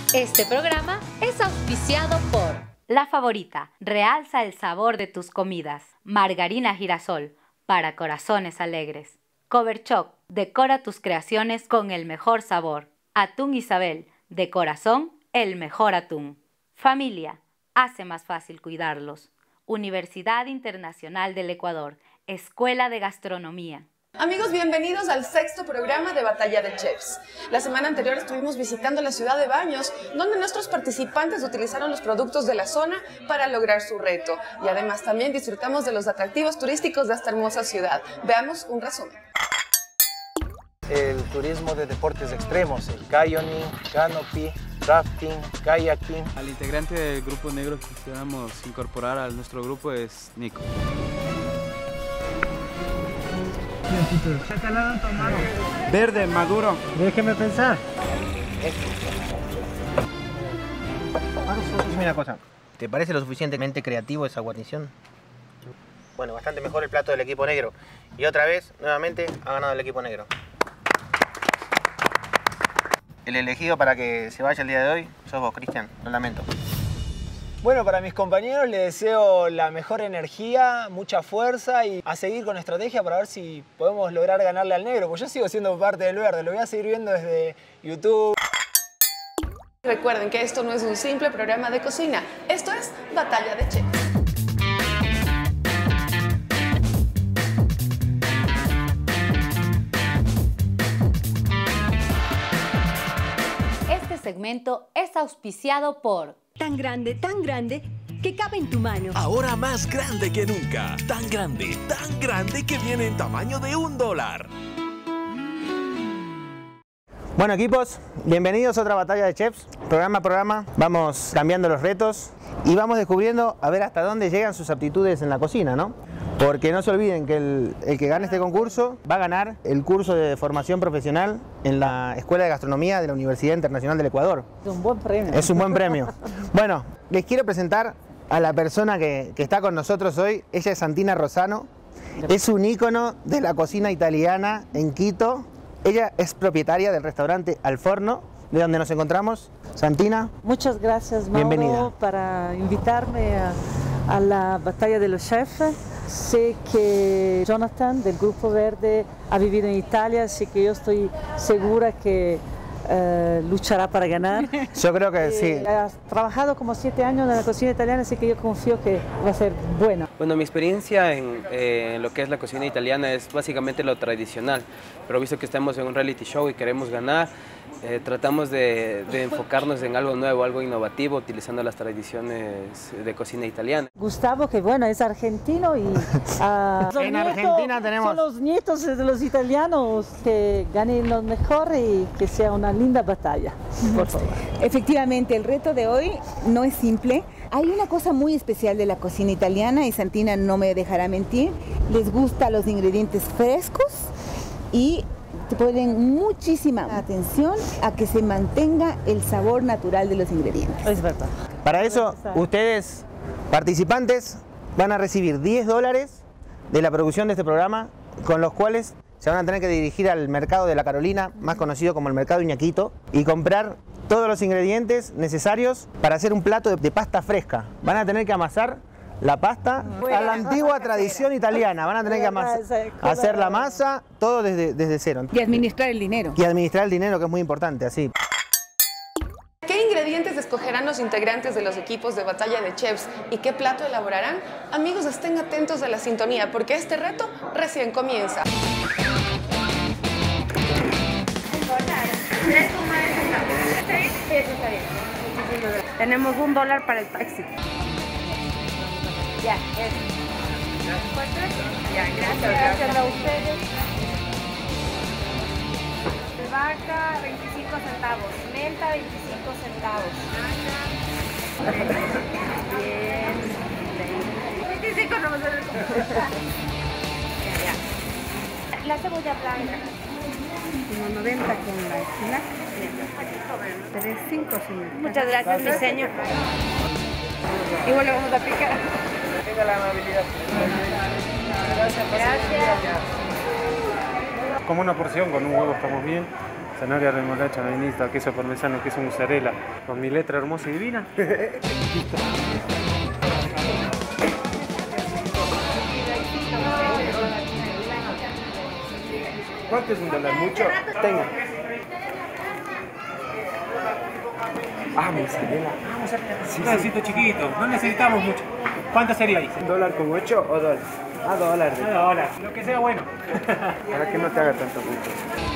Este programa es auspiciado por La Favorita, realza el sabor de tus comidas. Margarina Girasol, para corazones alegres. Coverchoc, decora tus creaciones con el mejor sabor. Atún Isabel, de corazón, el mejor atún. Familia, hace más fácil cuidarlos. Universidad Internacional del Ecuador, Escuela de Gastronomía. Amigos, bienvenidos al 6º programa de Batalla de Chefs. La semana anterior estuvimos visitando la ciudad de Baños, donde nuestros participantes utilizaron los productos de la zona para lograr su reto. Y además también disfrutamos de los atractivos turísticos de esta hermosa ciudad. Veamos un resumen. El turismo de deportes extremos, el canyoning, canopy, rafting, kayaking. Al integrante del grupo negro que quisiéramos incorporar a nuestro grupo es Nico. Verde, maduro. Déjeme pensar. Dime una cosa, ¿te parece lo suficientemente creativo esa guarnición? Bueno, bastante mejor el plato del equipo negro. Y otra vez, nuevamente, ha ganado el equipo negro. El elegido para que se vaya el día de hoy sos vos, Cristian, lo lamento. Bueno, para mis compañeros les deseo la mejor energía, mucha fuerza y a seguir con estrategia para ver si podemos lograr ganarle al negro, porque yo sigo siendo parte del verde, lo voy a seguir viendo desde YouTube. Recuerden que esto no es un simple programa de cocina, esto es Batalla de Chefs. Este segmento es auspiciado por tan grande que cabe en tu mano. Ahora más grande que nunca. Tan grande que viene en tamaño de $1. Bueno, equipos, bienvenidos a otra Batalla de Chefs. Programa a programa vamos cambiando los retos y vamos descubriendo a ver hasta dónde llegan sus aptitudes en la cocina, ¿no? Porque no se olviden que el que gane este concurso va a ganar el curso de formación profesional en la Escuela de Gastronomía de la Universidad Internacional del Ecuador. Es un buen premio. Es un buen premio. Bueno, les quiero presentar a la persona que está con nosotros hoy. Ella es Santina Rosano. Es un ícono de la cocina italiana en Quito. Ella es propietaria del restaurante Al Forno, de donde nos encontramos. Santina. Muchas gracias, Mauro, bienvenida. Para invitarme a la Batalla de los Chefs. Sé que Jonathan del Grupo Verde ha vivido en Italia, así que yo estoy segura que luchará para ganar. Yo creo que sí. Has trabajado como 7 años en la cocina italiana, así que yo confío que va a ser buena. Bueno, mi experiencia en lo que es la cocina italiana es básicamente lo tradicional, pero visto que estamos en un reality show y queremos ganar, tratamos de enfocarnos en algo nuevo, algo innovativo, utilizando las tradiciones de cocina italiana. Gustavo, que bueno, es argentino y en Argentina tenemos... son los nietos de los italianos, que ganen lo mejor y que sea una linda batalla, por favor. Efectivamente, el reto de hoy no es simple. Hay una cosa muy especial de la cocina italiana y Santina no me dejará mentir. Les gustan los ingredientes frescos y ponen muchísima atención a que se mantenga el sabor natural de los ingredientes. Es verdad. Para eso, ustedes, participantes, van a recibir $10 de la producción de este programa, con los cuales se van a tener que dirigir al mercado de La Carolina, más conocido como el mercado Iñaquito, y comprar todos los ingredientes necesarios para hacer un plato de pasta fresca. Van a tener que amasar la pasta a la antigua tradición italiana. Van a tener que hacer la masa, todo desde cero. Y administrar el dinero. Y administrar el dinero, que es muy importante, así. ¿Qué ingredientes escogerán los integrantes de los equipos de Batalla de Chefs y qué plato elaborarán? Amigos, estén atentos a la sintonía porque este reto recién comienza. Tenemos $1 para el taxi. Ya, Gracias a ustedes. Vaca, 25 centavos. Menta, 25 centavos. Bien. 25 no me sale. La cebolla blanca. 1.90 con la espinaca. 3.5, señor. Muchas gracias, mi señor. Igual le vamos a picar. Tenga la amabilidad. Gracias. Como una porción, con un huevo estamos bien. Zanahoria, remolacha, vainilla, queso parmesano, queso mozzarella. Con mi letra hermosa y divina. ¿Cuánto es $1? ¿Mucho? Tengo. Ah, mozzarella. Sí, un pedacito chiquito. No necesitamos mucho. ¿Cuánto sería ahí? $1 con 8 o $2? Ah, $. $. Lo que sea bueno. Para que no te haga tanto gusto.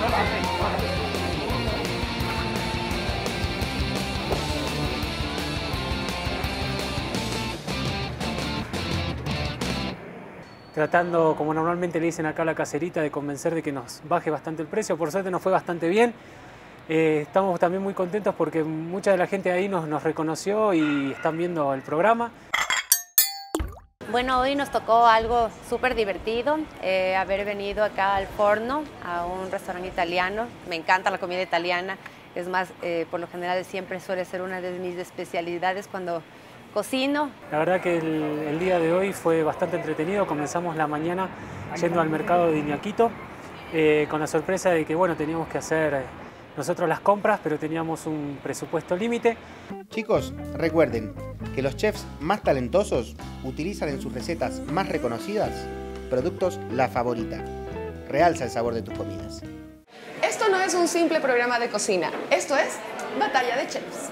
Tratando, como normalmente le dicen acá a la caserita, de convencer de que nos baje bastante el precio. Por suerte nos fue bastante bien. Estamos también muy contentos porque mucha de la gente ahí nos reconoció y están viendo el programa. Bueno, hoy nos tocó algo súper divertido, haber venido acá al Forno, a un restaurante italiano. Me encanta la comida italiana, es más, por lo general siempre suele ser una de mis especialidades cuando cocino. La verdad que el día de hoy fue bastante entretenido. Comenzamos la mañana yendo al mercado de Iñaquito con la sorpresa de que bueno, teníamos que hacer nosotros las compras, pero teníamos un presupuesto límite. Chicos, recuerden que los chefs más talentosos utilizan en sus recetas más reconocidas productos La Favorita. Realza el sabor de tus comidas. Esto no es un simple programa de cocina, esto es Batalla de Chefs.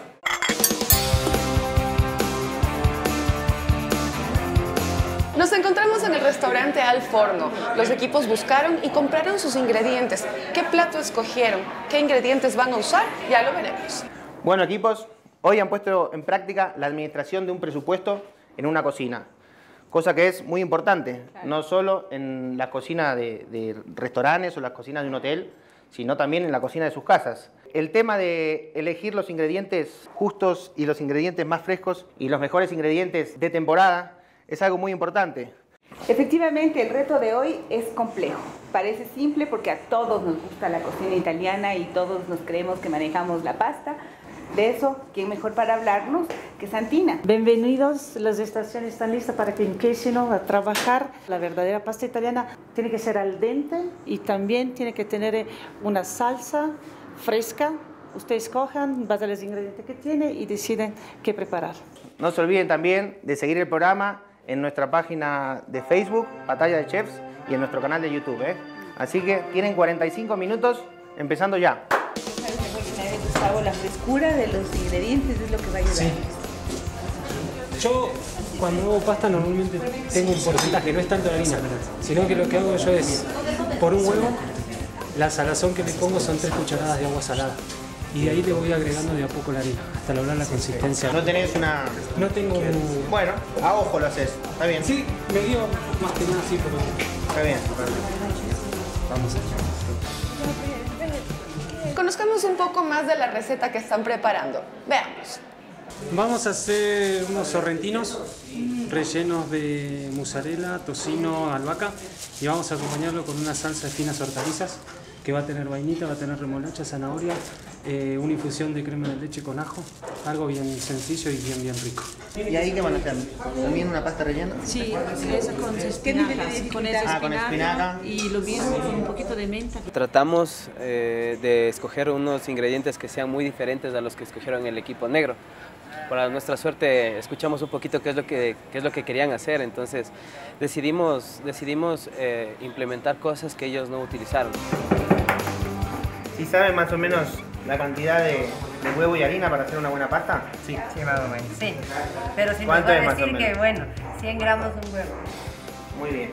Nos encontramos en el restaurante Al Forno. Los equipos buscaron y compraron sus ingredientes. ¿Qué plato escogieron? ¿Qué ingredientes van a usar? Ya lo veremos. Bueno, equipos, hoy han puesto en práctica la administración de un presupuesto en una cocina. Cosa que es muy importante, no solo en la cocina de restaurantes o las cocinas de un hotel, sino también en la cocina de sus casas. El tema de elegir los ingredientes justos y los ingredientes más frescos y los mejores ingredientes de temporada es algo muy importante. Efectivamente, el reto de hoy es complejo. Parece simple porque a todos nos gusta la cocina italiana y todos nos creemos que manejamos la pasta. De eso, ¿quién mejor para hablarnos que Santina? Bienvenidos, las estaciones están listas para que empiecen a trabajar. La verdadera pasta italiana tiene que ser al dente y también tiene que tener una salsa fresca. Ustedes cojan, base los ingredientes que tiene y deciden qué preparar. No se olviden también de seguir el programa en nuestra página de Facebook, Batalla de Chefs, y en nuestro canal de YouTube. Así que tienen 45 minutos, empezando ya. Gustavo, la frescura de los ingredientes es lo que va a ayudar. Sí. Yo cuando hago pasta normalmente tengo un porcentaje, no es tanto de harina, sino que lo que hago yo es, por un huevo, la salazón que le pongo son 3 cucharadas de agua salada. Y de ahí le voy agregando de a poco la harina, hasta lograr la consistencia. ¿No tenés una...? No tengo... Bueno, a ojo lo haces, está bien. Sí, me dio más que nada así, pero... Está bien. Vamos allá. Conozcamos un poco más de la receta que están preparando. Veamos. Vamos a hacer unos sorrentinos rellenos de mozzarella, tocino, albahaca y vamos a acompañarlo con una salsa de finas hortalizas que va a tener vainita, va a tener remolacha, zanahoria, una infusión de crema de leche con ajo, algo bien sencillo y bien rico. ¿Y ahí qué van a hacer? ¿También una pasta rellena? Sí, eso con espinacas, con espinaca y lo mismo con un poquito de menta. Tratamos de escoger unos ingredientes que sean muy diferentes a los que escogieron el equipo negro. Para nuestra suerte escuchamos un poquito qué es lo que querían hacer, entonces decidimos implementar cosas que ellos no utilizaron. ¿Y saben más o menos la cantidad de huevo y harina para hacer una buena pasta? Sí, más o menos. Sí, pero si nos ¿Cuánto va a es más o decir menos? que, bueno, 100 gramos de un huevo. Muy bien.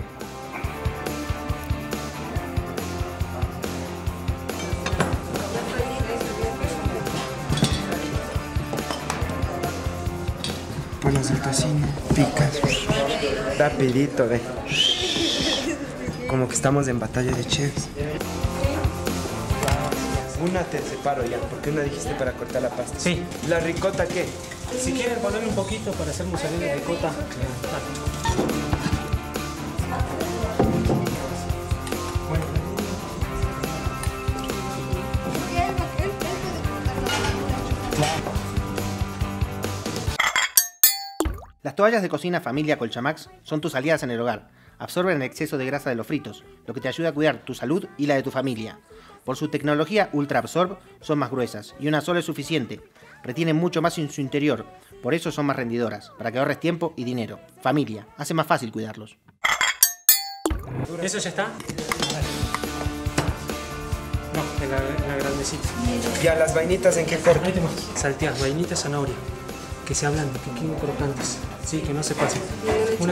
Pones el tocino, picas, rapidito, ve. Como que estamos en batalla de chefs. Una te separo ya, porque una dijiste para cortar la pasta. Sí. ¿La ricota qué? Si quieren ponerle un poquito para hacer mozzarella de ricota. Las toallas de cocina familia Colchamax son tus aliadas en el hogar. Absorben el exceso de grasa de los fritos, lo que te ayuda a cuidar tu salud y la de tu familia. Por su tecnología Ultra Absorb son más gruesas y una sola es suficiente. Retienen mucho más en su interior, por eso son más rendidoras, para que ahorres tiempo y dinero. Familia, hace más fácil cuidarlos. ¿Eso ya está? No, en la grandecita. ¿Ya las vainitas en qué corte? Ahí te muestro. Salteas, vainita, zanahoria. Que se ablanden, que queden crocantes. Sí, que no se pasen. Una.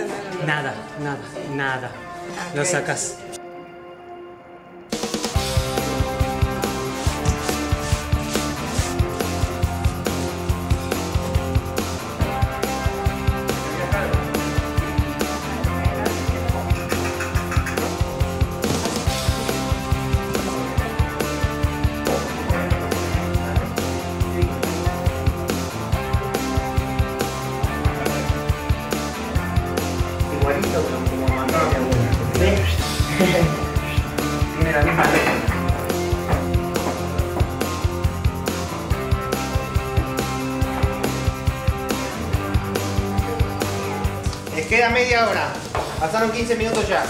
Nada. Lo sacas. Tiene la misma letra. Les queda media hora. Pasaron 15 minutos ya.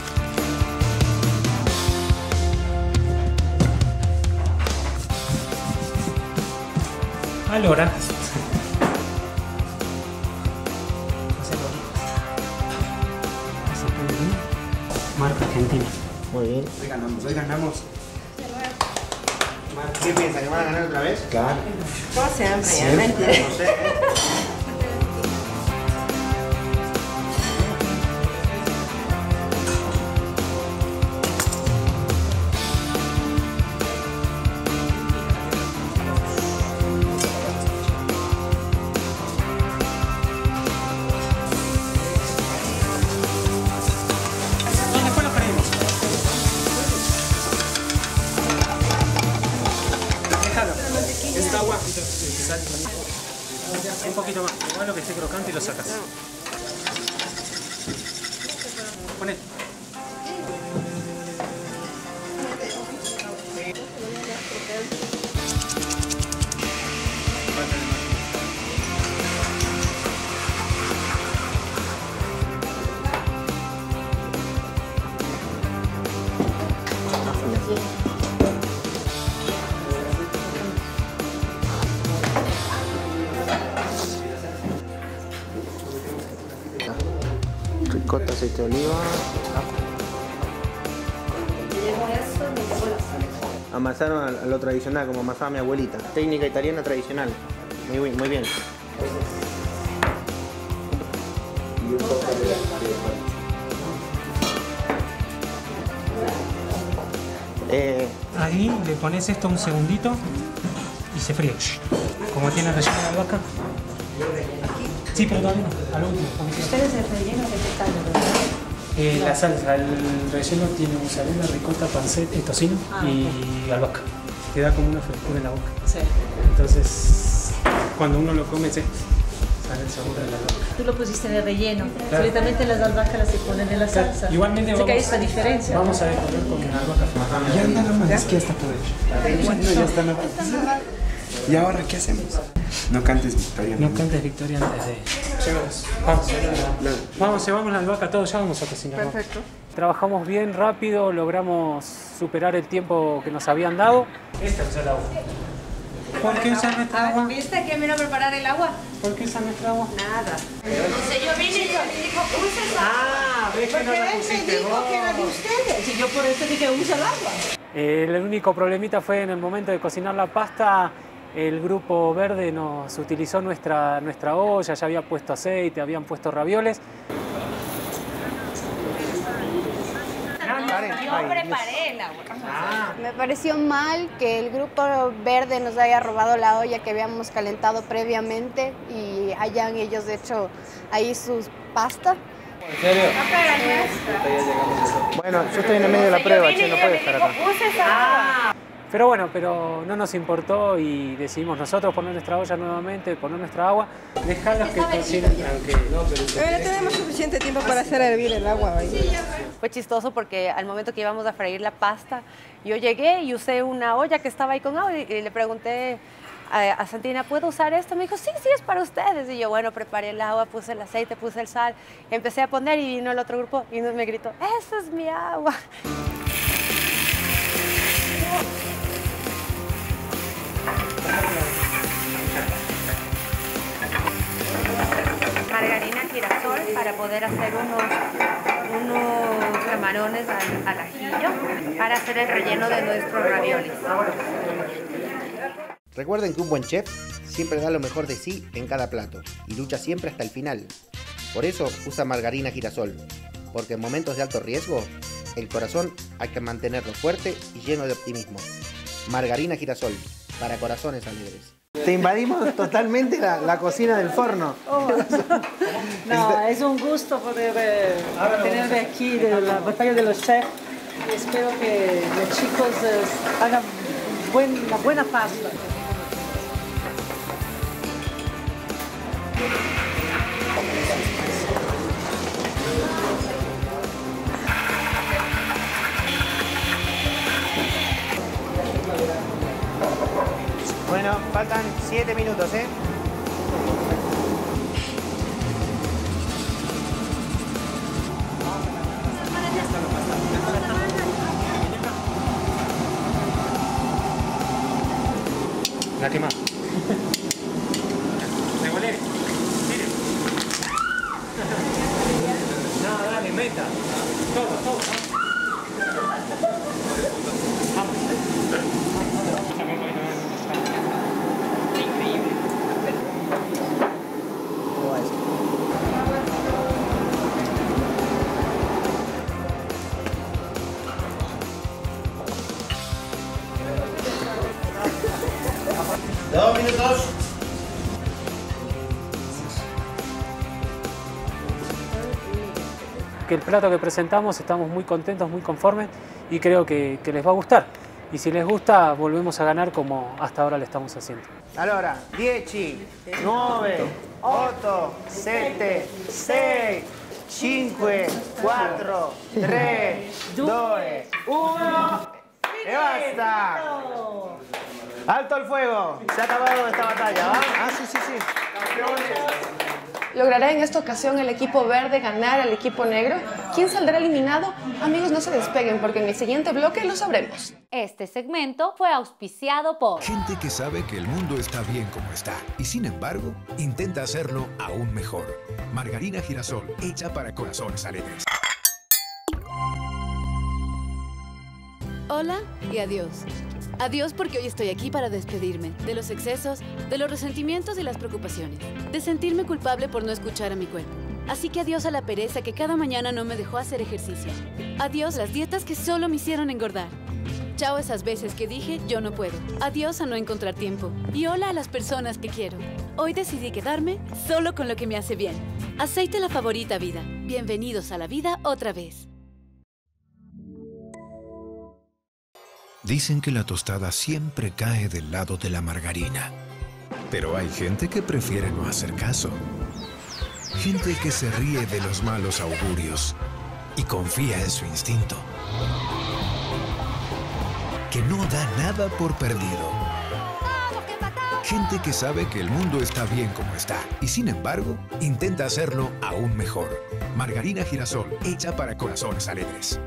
Allora. Marca Argentina. Muy bien. Hoy ganamos. ¿Qué piensan? ¿Que van a ganar otra vez? Claro. Como siempre. No sé. Esta agua, un poquito más, igual lo que esté crocante y lo sacas. Poné. Ricota, aceite de oliva. Amasaron a lo tradicional, como amasaba mi abuelita. Técnica italiana tradicional. Muy bien. Ahí le pones esto un segundito y se fríe. Como tiene relleno de albahaca. Sí, pero todavía no, al último. ¿Ustedes el relleno de qué tal? La salsa, el relleno tiene mozzarella, ricota, panceta, tocino y albahaca. Te da como una frescura en la boca. Sí. Entonces, cuando uno lo come, sale el sabor de la albahaca. Tú lo pusiste en el relleno. Claro. Solitamente las albahacas las se ponen en la salsa. Igualmente Así que hay esta diferencia. Vamos a decorar con albahaca. Ya anda nomás, es que ya está todo hecho. Bueno, ya está nomás. ¿Y ahora qué hacemos? No cantes Victoria. No cantes Victoria antes de... Vamos, llevamos la albahaca, todos ya vamos a cocinar. Perfecto. Trabajamos bien rápido, logramos superar el tiempo que nos habían dado. Esta es el agua. ¿Por qué usan nuestra agua? ¿Viste que vino a preparar el agua? ¿Por qué usan nuestra agua? Nada. Entonces yo vine y le dijo, usa esa agua. Ah, ves que no la pusiste vos. Que era de ustedes. Y yo por eso dije, usa el agua. El único problemita fue en el momento de cocinar la pasta. El grupo verde nos utilizó nuestra olla, ya había puesto aceite, habían puesto ravioles. Yo preparé el agua. Me pareció mal que el grupo verde nos haya robado la olla que habíamos calentado previamente y hayan ellos hecho ahí sus pasta. ¿En serio? Bueno, yo estoy en el medio de la prueba, che, no puedo estar acá. Pero bueno, no nos importó y decidimos nosotros poner nuestra olla nuevamente, poner nuestra agua. Dejarlos que cocinen, aunque no, pero tenemos suficiente tiempo para hacer hervir el agua hoy. Fue chistoso porque al momento que íbamos a freír la pasta, yo llegué y usé una olla que estaba ahí con agua y le pregunté a Santina, ¿puedo usar esto? Me dijo, sí, es para ustedes. Y yo, bueno, preparé el agua, puse el aceite, puse el sal, empecé a poner y vino el otro grupo y me gritó, ¡esa es mi agua! poder hacer unos camarones al ajillo para hacer el relleno de nuestros raviolis. Recuerden que un buen chef siempre da lo mejor de sí en cada plato y lucha siempre hasta el final. Por eso usa margarina girasol, porque en momentos de alto riesgo, el corazón hay que mantenerlo fuerte y lleno de optimismo. Margarina girasol, para corazones alegres. Te invadimos totalmente la cocina del forno. Oh. No, es un gusto poder tenerme aquí de la batalla de los chefs. Y espero que los chicos hagan una buena pasta. Bueno, faltan 7 minutos, ¿eh? La quema. Revolere. Mire. No, dale, meta. Todo. Vamos. Increíble. Dos minutos. Que el plato que presentamos estamos muy contentos, muy conformes y creo que les va a gustar. Y si les gusta, volvemos a ganar como hasta ahora lo estamos haciendo. Allora, 10, 9, 8, 7, 6, 5, 4, 3, 2, 1. ¡Y basta! ¡Alto el fuego! Se ha acabado esta batalla, ¿va? Ah, sí. ¿Logrará en esta ocasión el equipo verde ganar al equipo negro? ¿Quién saldrá eliminado? Amigos, no se despeguen porque en el siguiente bloque lo sabremos. Este segmento fue auspiciado por Gente que sabe que el mundo está bien como está y sin embargo intenta hacerlo aún mejor. Margarina girasol, hecha para corazones alegres. Hola y adiós. Adiós porque hoy estoy aquí para despedirme de los excesos, de los resentimientos y las preocupaciones, de sentirme culpable por no escuchar a mi cuerpo. Así que adiós a la pereza que cada mañana no me dejó hacer ejercicio. Adiós las dietas que solo me hicieron engordar. Chao esas veces que dije yo no puedo. Adiós a no encontrar tiempo. Y hola a las personas que quiero. Hoy decidí quedarme solo con lo que me hace bien. Aceite La Favorita Vida. Bienvenidos a la vida otra vez. Dicen que la tostada siempre cae del lado de la margarina. Pero hay gente que prefiere no hacer caso. Gente que se ríe de los malos augurios y confía en su instinto. Que no da nada por perdido. Gente que sabe que el mundo está bien como está y sin embargo intenta hacerlo aún mejor. Margarina girasol, hecha para corazones alegres.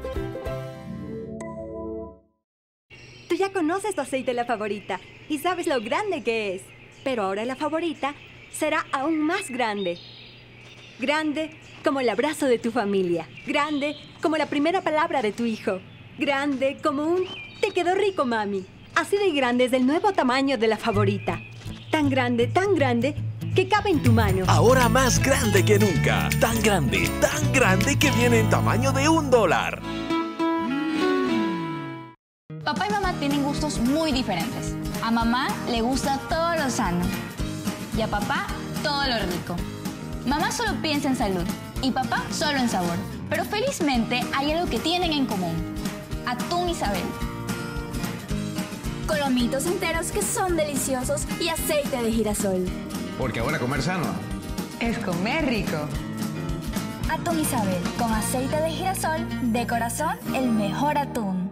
Tú ya conoces tu aceite La Favorita y sabes lo grande que es. Pero ahora La Favorita será aún más grande. Grande como el abrazo de tu familia. Grande como la primera palabra de tu hijo. Grande como un "te quedó rico, mami". Así de grande es el nuevo tamaño de La Favorita. Tan grande que cabe en tu mano. Ahora más grande que nunca. Tan grande que viene en tamaño de $1. Papá y mamá tienen gustos muy diferentes. A mamá le gusta todo lo sano y a papá todo lo rico. Mamá solo piensa en salud y papá solo en sabor. Pero felizmente hay algo que tienen en común. Atún Isabel. Colomitos enteros que son deliciosos y aceite de girasol. Porque ahora comer sano Es comer rico. Atún Isabel, con aceite de girasol, de corazón, el mejor atún.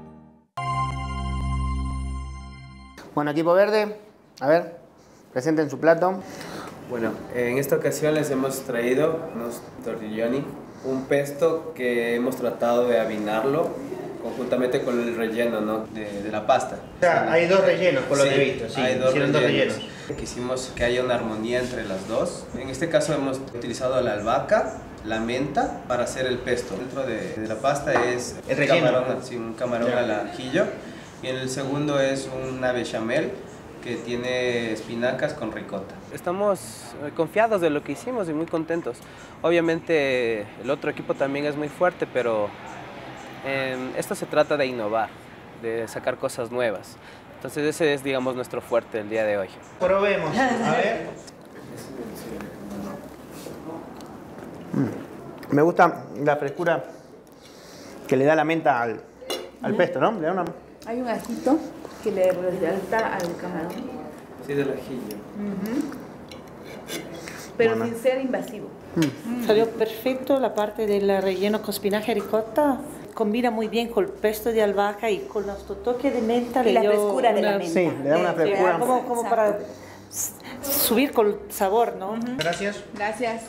Bueno, equipo verde, a ver, presenten su plato. Bueno, en esta ocasión les hemos traído unos tortelloni, un pesto que hemos tratado de avinarlo conjuntamente con el relleno, ¿no? de la pasta. O sea, hay dos rellenos, por lo que he visto, sí, hay dos rellenos. Quisimos que haya una armonía entre las dos. En este caso hemos utilizado la albahaca la menta para hacer el pesto. Dentro de la pasta es el relleno. Un camarón al ajillo. Y en el segundo es una bechamel que tiene espinacas con ricota. Estamos confiados de lo que hicimos y muy contentos. Obviamente el otro equipo también es muy fuerte, pero esto se trata de innovar, de sacar cosas nuevas. Entonces ese es, digamos, nuestro fuerte el día de hoy. Probemos, a ver. Me gusta la frescura que le da la menta al pesto, ¿no? Le da una... Hay un ajito que le resalta al camarón. Sí, del ajillo. Pero sin ser invasivo. Salió perfecto la parte del relleno con espinaca y ricota. Combina muy bien con el pesto de albahaca y con nuestro toque de menta. Y la frescura de la menta. Sí, le da una frescura. Como para subir con el sabor, ¿no? Gracias. Gracias.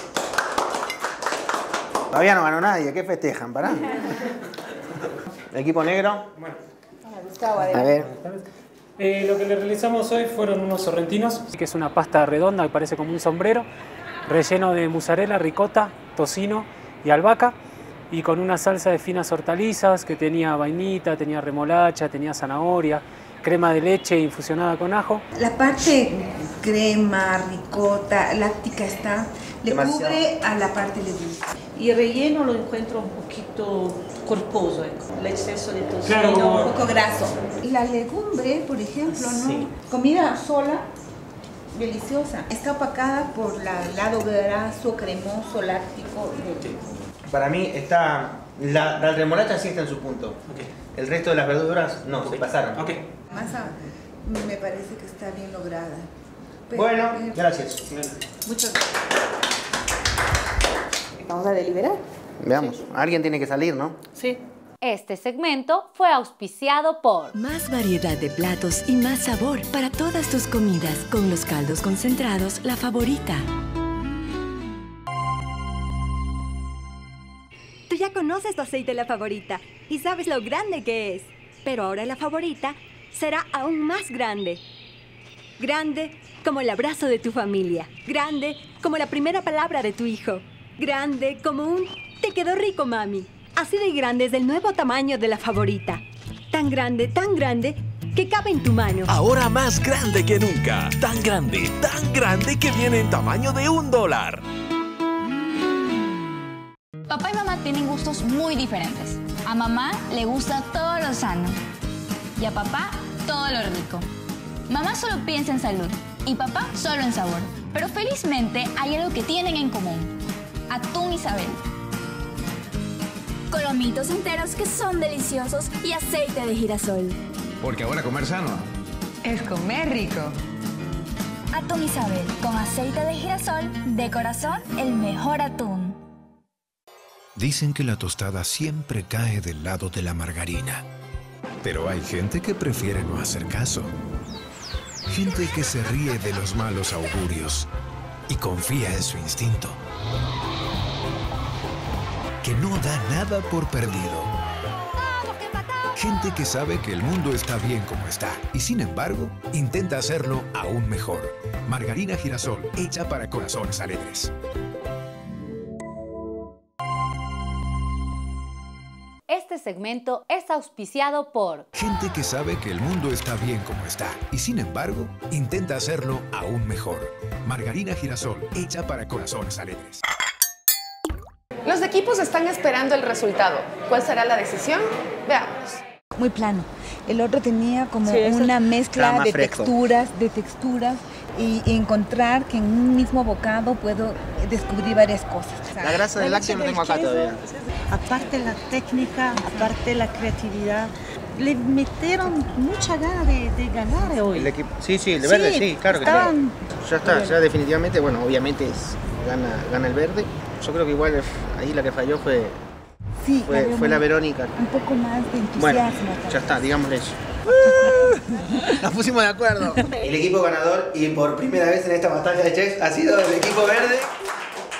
Todavía no ganó nadie, ¿qué festejan? Pará. El equipo negro. Bueno. A ver. Lo que le realizamos hoy fueron unos sorrentinos, que es una pasta redonda que parece como un sombrero, relleno de mozzarella, ricota, tocino y albahaca, y con una salsa de finas hortalizas que tenía vainita, tenía remolacha, tenía zanahoria, crema de leche infusionada con ajo. La parte crema, ricota, láctica está, le cubre a la parte de dulce. Y el relleno lo encuentro un poquito corposo, el exceso de tocino. Claro, un poco graso. Y la legumbre, por ejemplo, ¿no? Sí. Comida sola, deliciosa. Está opacada por el lado graso, cremoso, láctico. Para mí está... La remolacha sí está en su punto. El resto de las verduras no, se pasaron. La masa me parece que está bien lograda. Pero, bueno, gracias. Muchas gracias. Vamos a deliberar. Veamos, alguien tiene que salir, ¿no? Sí. Este segmento fue auspiciado por Más variedad de platos y más sabor para todas tus comidas con los caldos concentrados La Favorita. Tú ya conoces tu aceite La Favorita y sabes lo grande que es. Pero ahora La Favorita será aún más grande. Grande como el abrazo de tu familia. Grande como la primera palabra de tu hijo. Grande como un "te quedó rico, mami". Así de grande es el nuevo tamaño de La Favorita. Tan grande que cabe en tu mano. Ahora más grande que nunca. Tan grande que viene en tamaño de $1. Papá y mamá tienen gustos muy diferentes. A mamá le gusta todo lo sano y a papá todo lo rico. Mamá solo piensa en salud y papá solo en sabor. Pero felizmente hay algo que tienen en común. Atún Isabel. Colomitos enteros que son deliciosos y aceite de girasol. Porque ahora comer sano Es comer rico. Atún Isabel, con aceite de girasol, de corazón, el mejor atún. Dicen que la tostada siempre cae del lado de la margarina. Pero hay gente que prefiere no hacer caso. Gente que se ríe de los malos augurios y confía en su instinto. Que no da nada por perdido. Gente que sabe que el mundo está bien como está y sin embargo intenta hacerlo aún mejor. Margarina Girasol, hecha para corazones alegres. Este segmento es auspiciado por Gente que sabe que el mundo está bien como está y sin embargo intenta hacerlo aún mejor. Margarina Girasol, hecha para corazones alegres. Los equipos están esperando el resultado. ¿Cuál será la decisión? Veamos. Muy plano. El otro tenía como Sí, una mezcla de fresco. texturas y encontrar que en un mismo bocado puedo descubrir varias cosas. La grasa del lácteo no tengo acá todavía. Aparte la técnica, aparte la creatividad, le metieron mucha gana de ganar hoy. El equipo, sí, el de verde, sí, claro que sí. Ya está, ya definitivamente, bueno, obviamente gana el verde. Yo creo que igual ahí la que falló fue la Verónica. Un poco más de entusiasmo. Bueno, ya está, digámosle eso. Nos pusimos de acuerdo. El equipo ganador y por primera vez en esta batalla de chefs ha sido el equipo verde.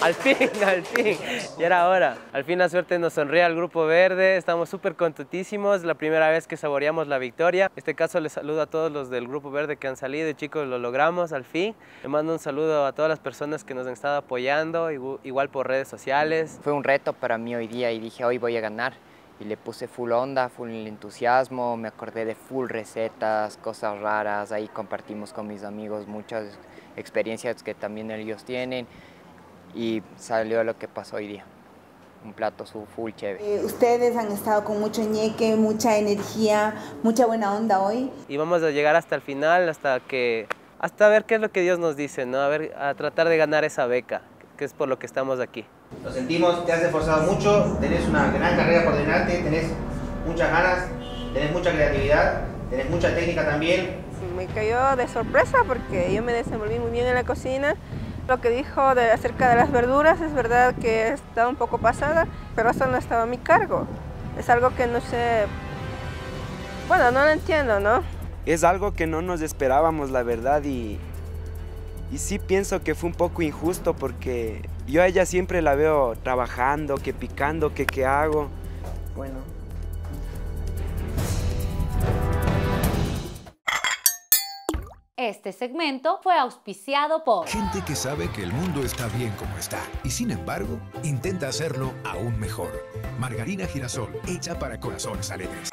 Al fin, ya era hora. Al fin la suerte nos sonríe al Grupo Verde, estamos súper contentísimos, la primera vez que saboreamos la victoria. En este caso les saludo a todos los del Grupo Verde que han salido y chicos, lo logramos al fin. Le mando un saludo a todas las personas que nos han estado apoyando, igual por redes sociales. Fue un reto para mí hoy día y dije hoy voy a ganar. Y le puse full onda, full entusiasmo, me acordé de full recetas, cosas raras, ahí compartimos con mis amigos muchas experiencias que también ellos tienen y salió lo que pasó hoy día, un plato full chévere. Ustedes han estado con mucho ñeque, mucha energía, mucha buena onda hoy. Y vamos a llegar hasta el final, hasta ver qué es lo que Dios nos dice, ¿no? A tratar de ganar esa beca, que es por lo que estamos aquí. Lo sentimos, te has esforzado mucho, tenés una gran carrera por delante, tenés muchas ganas, tenés mucha creatividad, tenés mucha técnica también. Me cayó de sorpresa porque yo me desenvolví muy bien en la cocina. Lo que dijo acerca de las verduras es verdad que estaba un poco pasada, pero eso no estaba a mi cargo. Es algo que no sé, bueno, no lo entiendo, ¿no? Es algo que no nos esperábamos, la verdad, y sí pienso que fue un poco injusto porque yo a ella siempre la veo trabajando, que picando, que qué hago. Bueno. Este segmento fue auspiciado por gente que sabe que el mundo está bien como está y sin embargo intenta hacerlo aún mejor. Margarina Girasol, hecha para corazones alegres.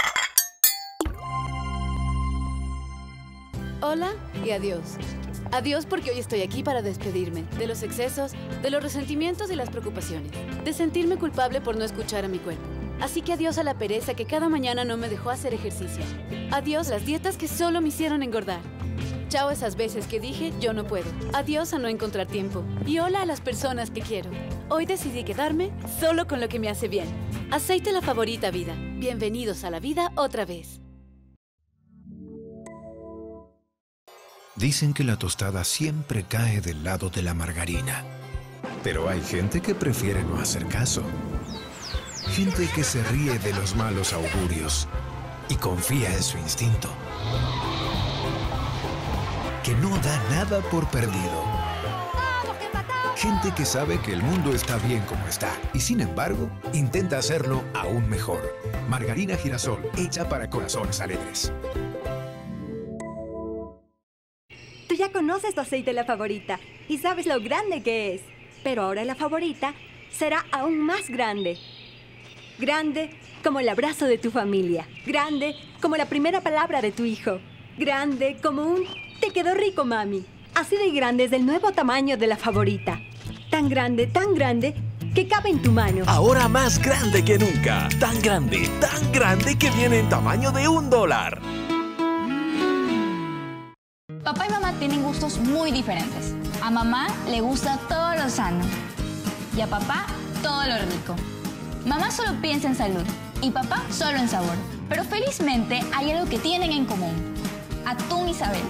Hola y adiós. Adiós porque hoy estoy aquí para despedirme de los excesos, de los resentimientos y las preocupaciones, de sentirme culpable por no escuchar a mi cuerpo. Así que adiós a la pereza que cada mañana no me dejó hacer ejercicio. Adiós a las dietas que solo me hicieron engordar. Chao a esas veces que dije yo no puedo. Adiós a no encontrar tiempo. Y hola a las personas que quiero. Hoy decidí quedarme solo con lo que me hace bien. Aceite La Favorita Vida. Bienvenidos a la vida otra vez. Dicen que la tostada siempre cae del lado de la margarina. Pero hay gente que prefiere no hacer caso. Gente que se ríe de los malos augurios y confía en su instinto. Que no da nada por perdido. Gente que sabe que el mundo está bien como está y sin embargo intenta hacerlo aún mejor. Margarina Girasol, hecha para corazones alegres. Tú ya conoces tu aceite La Favorita y sabes lo grande que es. Pero ahora La Favorita será aún más grande. Grande como el abrazo de tu familia. Grande como la primera palabra de tu hijo. Grande como un "te quedó rico, mami". Así de grande es el nuevo tamaño de La Favorita. Tan grande que cabe en tu mano. Ahora más grande que nunca. Tan grande que viene en tamaño de $1. Papá y mamá tienen gustos muy diferentes. A mamá le gusta todo lo sano y a papá todo lo rico. Mamá solo piensa en salud y papá solo en sabor. Pero felizmente hay algo que tienen en común. Atún Isabel.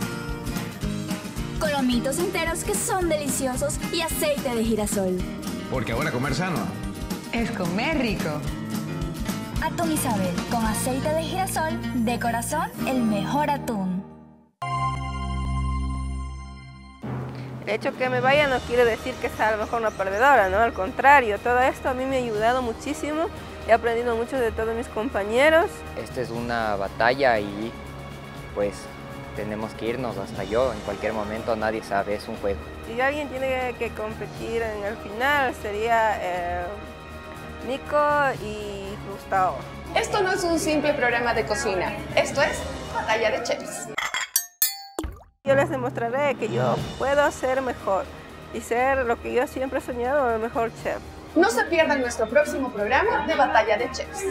Colomitos enteros que son deliciosos y aceite de girasol. Porque ahora comer sano es comer rico. Atún Isabel, con aceite de girasol, de corazón, el mejor atún. El hecho que me vaya no quiere decir que sea a lo mejor una perdedora, ¿no? Al contrario, todo esto a mí me ha ayudado muchísimo. He aprendido mucho de todos mis compañeros. Esta es una batalla y pues tenemos que irnos, hasta yo, en cualquier momento, nadie sabe, es un juego. Si alguien tiene que competir en el final sería Nico y Gustavo. Esto no es un simple programa de cocina, esto es Batalla de Chefs. Yo les demostraré que yo puedo ser mejor y ser lo que yo siempre he soñado, el mejor chef. No se pierdan nuestro próximo programa de Batalla de Chefs.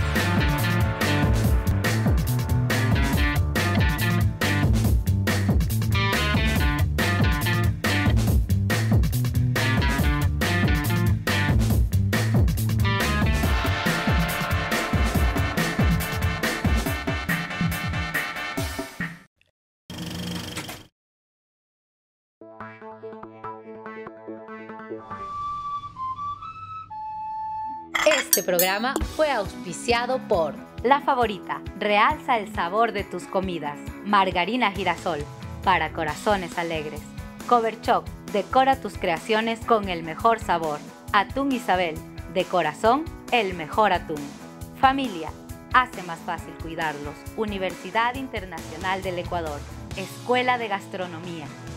Este programa fue auspiciado por La Favorita, realza el sabor de tus comidas. Margarina Girasol, para corazones alegres. Coverchoc, decora tus creaciones con el mejor sabor. Atún Isabel, de corazón, el mejor atún. Familia, hace más fácil cuidarlos. Universidad Internacional del Ecuador, Escuela de Gastronomía.